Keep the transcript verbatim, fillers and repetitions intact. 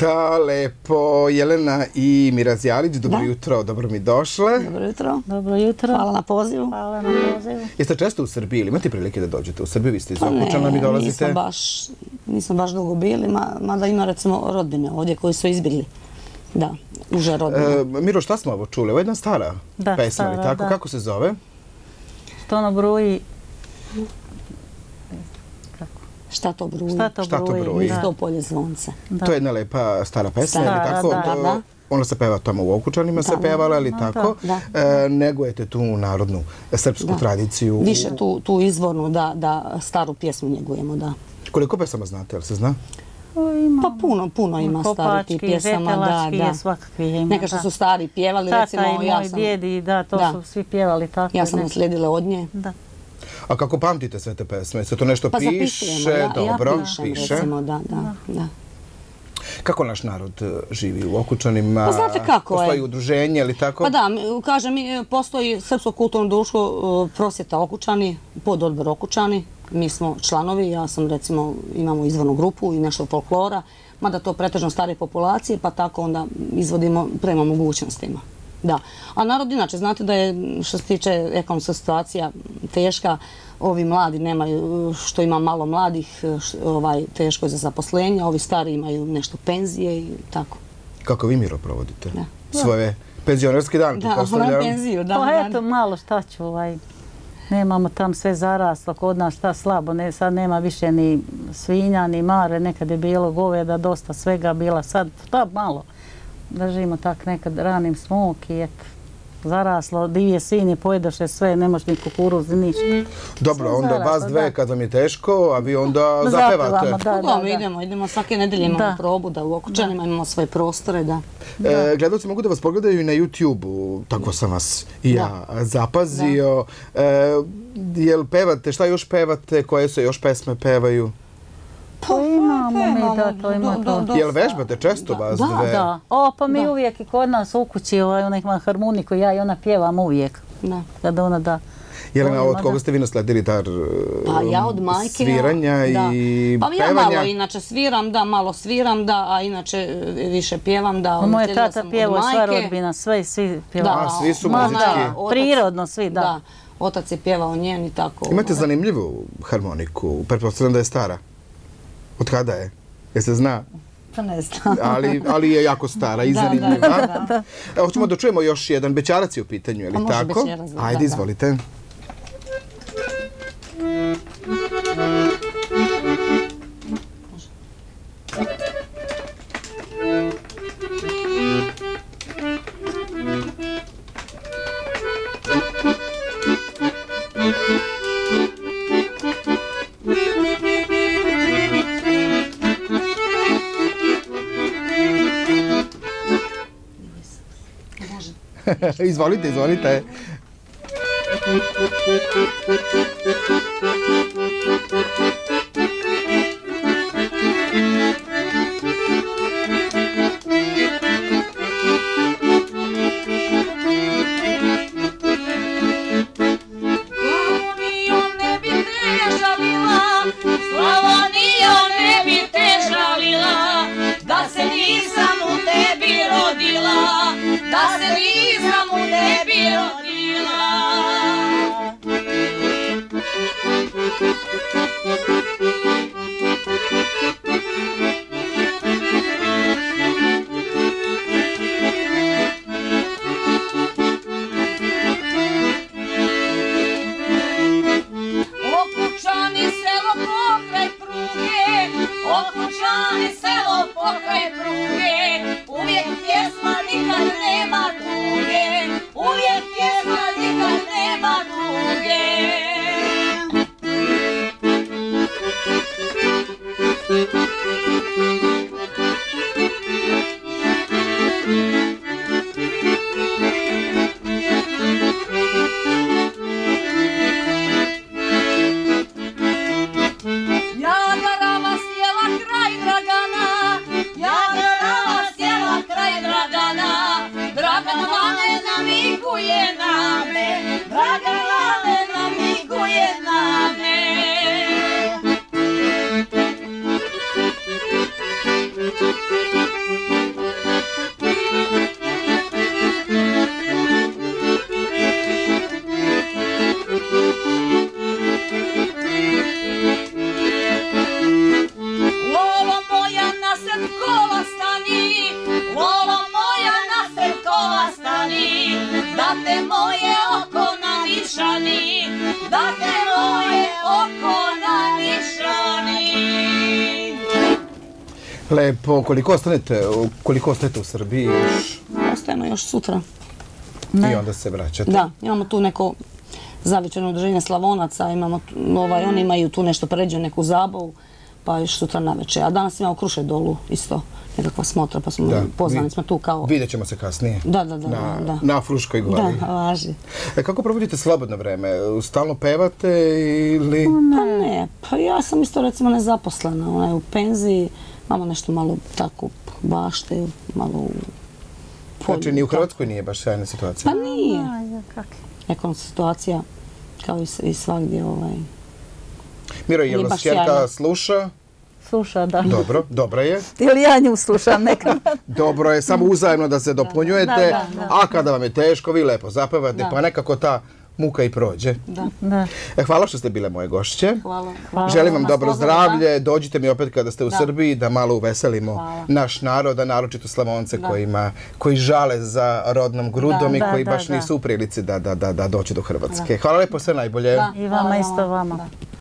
Da, lepo. Jelena i Miraz Jalić, dobro jutro, dobro mi došle. Dobro jutro. Dobro jutro. Hvala na pozivu. Hvala na pozivu. Jeste često u Srbiji ili imate prilike da dođete u Srbiju? Vi ste iz Pa Okučana, mi ne, dolazite? nisam baš, nisam baš dugo bili, ma- mada ima recimo rodbine ovdje koji su izbjegli. Da, uže rodbine. E, Miro, šta smo ovo čuli? Ovo je jedna stara Da, pesma, ali stara, tako? da. Kako se zove? Što ono bruji? Šta to bruji? Šta to Šta to bruji? bruji? Da. Sto polje zvonce. Da. To je jedna lepa stara pesma, Stara, ali tako? da, To- da. Ona se peva tamo u Okučanima, se Da, da. pevala, ali Da, tako? da. E, negujete tu narodnu srpsku Da. tradiciju. Više tu, tu izvornu, da, da staru pjesmu njegujemo, da. Koliko pesama znate, jel se zna? O, ima. Pa puno, puno ima starih tih Kopački, pjesama, da, Vetelački, da. je svakakvi ima. Neka što da. su stari pjevali, Tata recimo, i ja moj sam, djedi, da, to Da. su svi pjevali tako. ja sam ne? naslijedila od nje. Da. A kako pamtite sve te pesme? Se to nešto Pa piše? zapisujemo, ja, Dobro, ja pišem, piše. recimo, da, da, da. Kako naš narod e, živi u Okučanima? Pa znate kako je. Postoji udruženje ili tako? Pa da, mi- kažem, mi- postoji Srpsko kulturno društvo e, Prosvjeta Okučani, pododbor Okučani. Mi smo članovi, ja sam recimo, imamo izvornu grupu i nešto folklora, mada to pretežno stare populacije, pa tako onda izvodimo prema mogućnostima. Da. A narod inače, znate da je što se tiče ekonomska situacija teška, ovi mladi nemaju, što ima malo mladih, š- ovaj, teško je za zaposlenje, ovi stari imaju nešto penzije i tako. Kako vi, Miro, provodite Da. svoje penzionerski dan? Da, na pretpostavljam? penziju, da. Pa da. eto, malo šta ću, ovaj, nemamo tam sve zaraslo, kod nas šta slabo, ne, sad nema više ni svinja, ni mare, nekad je bilo goveda, dosta svega bila, sad šta malo. Držimo tak nekad ranim smok i eto, zaraslo, divije svinje pojedoše sve, ne može ni kukuruz, ni ništa. Dobro, Sve onda zaraslo, vas dve da. kad vam je teško, a vi onda Zapevamo, zapevate. da, Da, da, mi da. idemo, idemo svake nedelje imamo Da. probu, da u Okučanima imamo svoje prostore, da. E, gledalci mogu da vas pogledaju i na YouTube-u, tako sam vas i ja zapazio. E, jel pevate, šta još pevate, koje se još pesme pevaju? To imamo mi, da, to ima do- to. do- Jel vežbate često vas Da, dve? Da, o, pa mi Da. uvijek i kod nas u kući, ovaj, ona ima harmoniku, ja i ona pjevam uvijek. Da. Kada ona da. Jelena, Volimo, od koga da. ste vi nasledili dar Pa ja od majke. sviranja da. i Pa ja pevanja? malo inače sviram, da, malo sviram, da, a inače e, više pjevam, da. Moj naslijedila tata sam od pjevao, sva majke. rodbina, sve, svi Da, pjevali. A, svi su Ma, muzički. da, Otac- prirodno svi, da. Da, otac je pjevao njen i tako. Imate da. zanimljivu harmoniku, pretpostavljam da je stara. Od kada je? Jel se zna? Pa ne znam. Ali, ali je jako stara i Da, da, zanimljiva. da, da. Evo, hoćemo da čujemo još jedan. Bećarac je u pitanju, je li A može tako? Bećarac, da, Ajde, da. izvolite. Izvolite, izvolite. Slavonijom ne bi te žalila, Slavonijom ne bi te žalila, da se nisam u tebi rodila, da se nisam u tebi rodila. Okučani selo pokraj pruge, Okučani selo pokraj pruge, uvijek pjesma nikad nema tuge. Lepo, koliko ostanete, koliko ostanete u Srbiji još? Ostajemo još sutra. I onda se vraćate? Da, imamo tu neko zavičajno udruženje Slavonaca, imamo, ovaj, oni imaju tu nešto pređe, neku zabavu, pa još sutra na večer. A danas imamo Kruše dolu isto, nekakva smotra, pa smo pozvani smo tu kao... Vidjet ćemo se kasnije. Da, da, da. Na, da. na Fruškoj gori. Da, važi. E, kako provodite slobodno vreme? Stalno pevate ili... Pa ne, pa ja sam isto recimo nezaposlena, ona je u penziji, imamo nešto malo tako bašte, malo u polju. Znači, ni u Hrvatskoj nije baš sjajna situacija? Pa nije. Ekonomska situacija, kao i svagdje, ovaj... Miro, je li vas čerka sluša? Sluša, da. Dobro, dobra je. Ili ja nju slušam nekad. Dobro je, samo uzajemno da se dopunjujete, a kada vam je teško, vi lepo zapevate, pa nekako ta muka i prođe. Da. Hvala što ste bile moje gošće. Hvala. Želim vam dobro zdravlje, dođite mi opet kada ste u Srbiji da malo uveselimo naš narod, a naročito Slavonce koji žale za rodnom grudom i koji baš nisu u prilici da dođu do Hrvatske. Hvala lepo, sve najbolje. I vama isto vama.